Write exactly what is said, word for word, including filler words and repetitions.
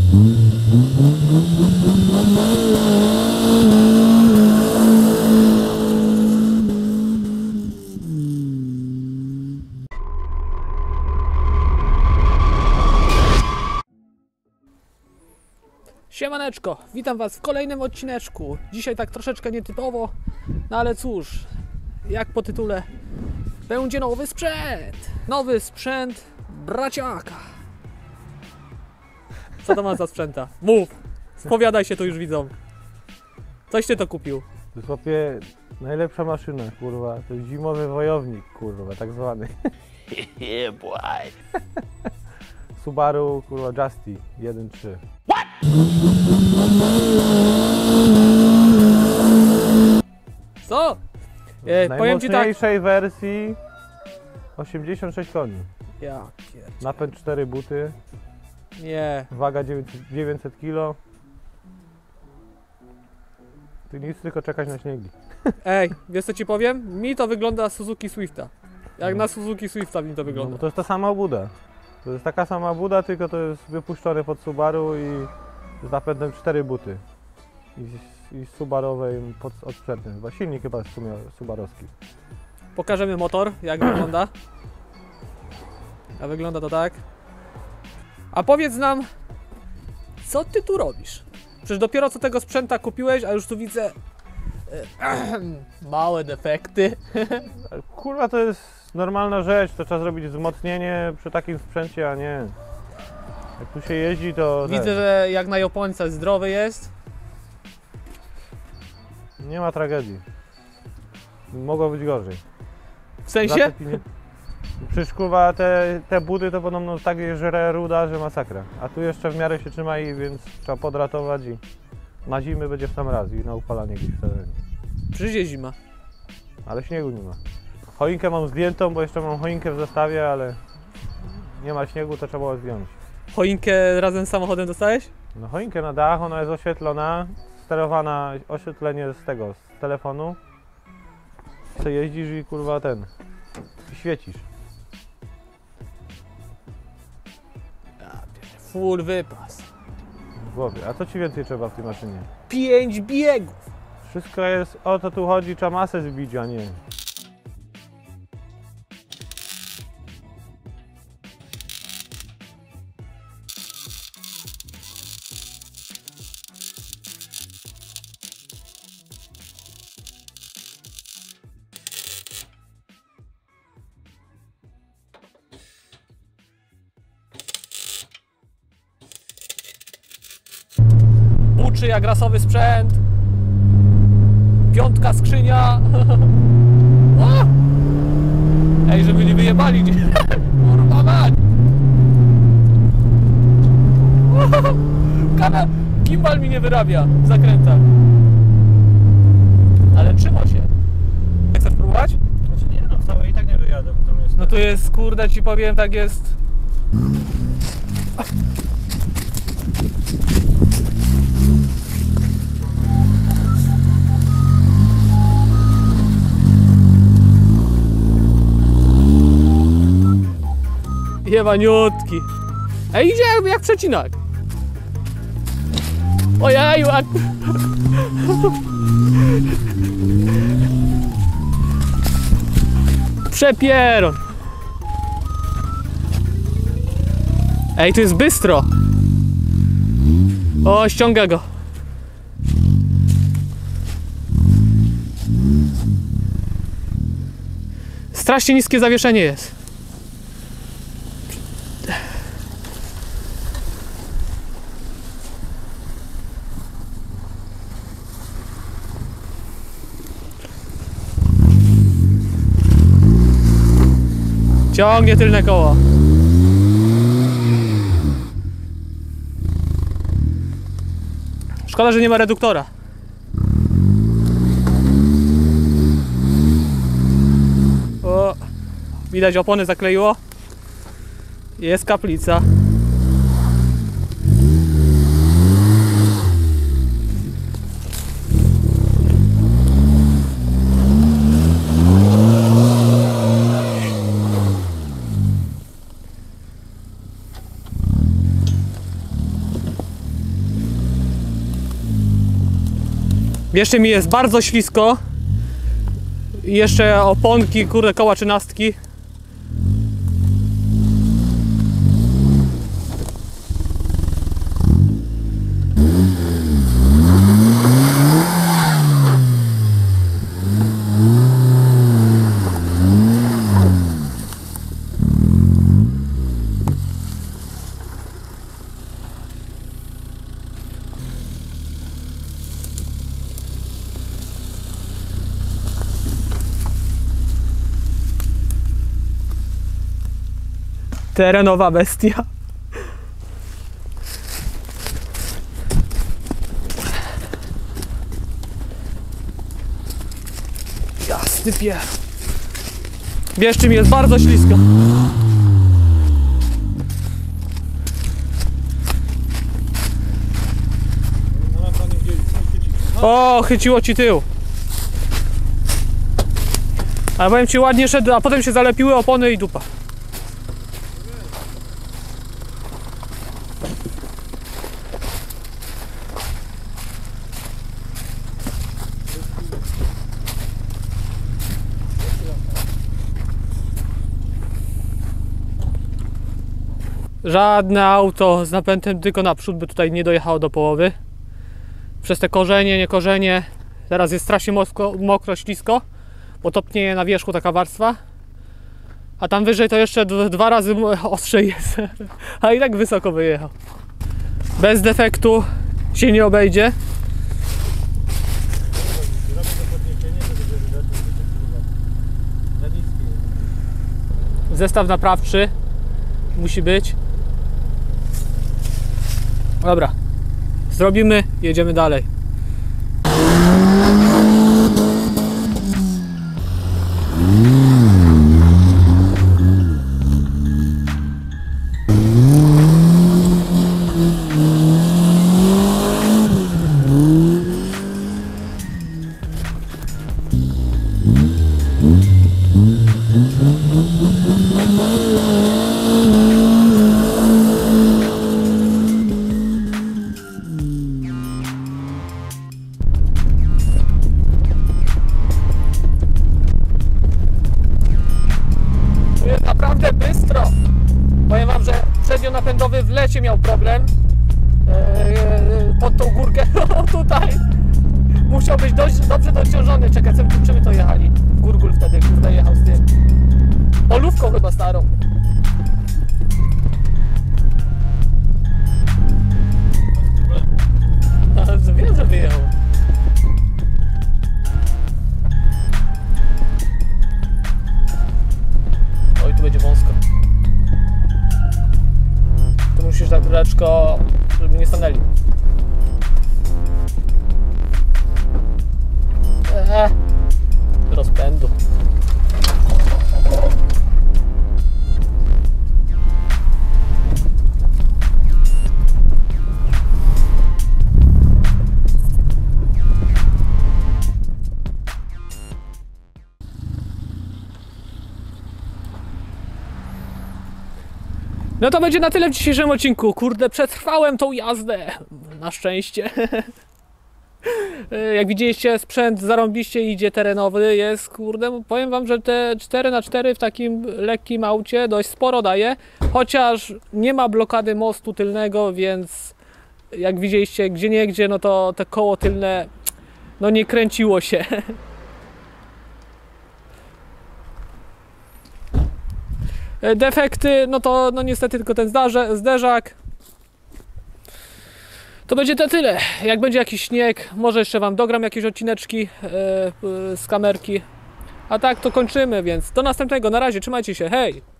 Siemaneczko, witam was w kolejnym odcineczku. Dzisiaj tak troszeczkę nietypowo, no ale cóż, jak po tytule, będzie nowy sprzęt. Nowy sprzęt braciaka. Co to ma za sprzęta? Mów, spowiadaj się, tu już widzą. Coś ty to kupił? To jest chłopie najlepsza maszyna, kurwa. To jest zimowy wojownik, kurwa, tak zwany. Yeah, boy. Subaru, kurwa, Justy jeden trzy. Co? E, W powiem ci tak. najmocniejszej wersji osiemdziesiąt sześć koni. Ja pierdzie. Napęd cztery buty, Nie. waga dziewięćset kilo. Ty nic, tylko czekać na śniegi. Ej, wiesz co ci powiem? Mi to wygląda Suzuki Swifta. Jak na Suzuki Swifta mi to No, wygląda. bo to jest ta sama obuda. To jest taka sama buda, tylko to jest wypuszczone pod Subaru i z napędem cztery buty. I, i z Subarowej pod, odsprzętnym. Chyba silnik chyba jest w sumie subarowski. Pokażemy motor, jak wygląda. A wygląda to tak. A powiedz nam, co ty tu robisz? Przecież dopiero co tego sprzęta kupiłeś, a już tu widzę e, małe defekty. Kurwa, to jest normalna rzecz, to trzeba zrobić wzmocnienie przy takim sprzęcie, a nie. Jak tu się jeździ, to... Widzę, że jak na Japońca zdrowy jest. Nie ma tragedii. Mogło być gorzej. W sensie? Zatek nie... Przecież kurwa te, te budy to podobno tak żre ruda, że masakra. A tu jeszcze w miarę się trzyma i więc trzeba podratować i na zimę będzie w sam raz i na upalanie gdzieś w terenie. Przyjdzie zima. Ale śniegu nie ma. Choinkę mam zdjętą, bo jeszcze mam choinkę w zestawie, ale nie ma śniegu, to trzeba było zdjąć. Choinkę razem z samochodem dostałeś? No choinkę na dach, ona jest oświetlona, sterowana oświetlenie z tego, z telefonu. Co jeździsz i kurwa ten, i świecisz. Full wypas. W głowie. A co ci więcej trzeba w tej maszynie? Pięć biegów. Wszystko jest, o to tu chodzi, trzeba masę zbić, a nie. Uczy jak rasowy sprzęt. Piątka skrzynia. O! Ej, żeby nie wyjebali. Kurwa mać. Kanał gimbal mi nie wyrabia w zakrętach. Ale trzyma się. Chcesz próbować? Znaczy nie, no całe i tak nie wyjadę, bo tam jest... No tu jest, kurde ci powiem, tak jest. Jebaniutki. Ej, idzie jak, jak przecinak. Ojeju, jak... Przepieron. Ej, tu jest bystro. O, ściąga go. Strasznie niskie zawieszenie jest. Ciągnie tylne koło. Szkoda, że nie ma reduktora. O, widać, opony zakleiło. Jest kaplica. Jeszcze mi jest bardzo ślisko. I jeszcze oponki, kurde, koła trzynastki. Terenowa bestia. Jasny pier. Wieszczy mi jest bardzo ślisko. O, chyciło ci tył. Ale powiem ci, ładnie szedł, a potem się zalepiły opony i dupa. Żadne auto z napędem tylko naprzód by tutaj nie dojechało do połowy. Przez te korzenie, nie korzenie. Teraz jest strasznie mokro, mokro ślisko, bo topnieje na wierzchu taka warstwa. A tam wyżej to jeszcze dwa razy ostrzej jest. A i tak wysoko wyjechał. Bez defektu się nie obejdzie. Zestaw naprawczy musi być. Dobra, zrobimy, jedziemy dalej. Naprawdę bystro. Powiem wam, że przednionapędowy w lecie miał problem eee, pod tą górkę. No tutaj musiał być dość dobrze dociążony. Czekaj, czy my to jechali? Gurgul wtedy kurde jechał z tym polówką chyba starą. No, wiem, że wyjechał. Oj, tu będzie wąsko. Tu musisz tak troszeczkę, żeby nie stanęli. Eee, rozpędu. No to będzie na tyle w dzisiejszym odcinku. Kurde, przetrwałem tą jazdę. Na szczęście. Jak widzieliście, sprzęt zarąbiście idzie terenowy. Jest, kurde, powiem wam, że te cztery na cztery w takim lekkim aucie dość sporo daje. Chociaż nie ma blokady mostu tylnego, więc jak widzieliście, gdzie nie gdzie, no to te koło tylne no nie kręciło się. Defekty, no to no niestety tylko ten zdarze, zderzak. To będzie to tyle. Jak będzie jakiś śnieg, może jeszcze wam dogram jakieś odcineczki yy, yy, z kamerki. A tak to kończymy, więc do następnego. Na razie, trzymajcie się, hej!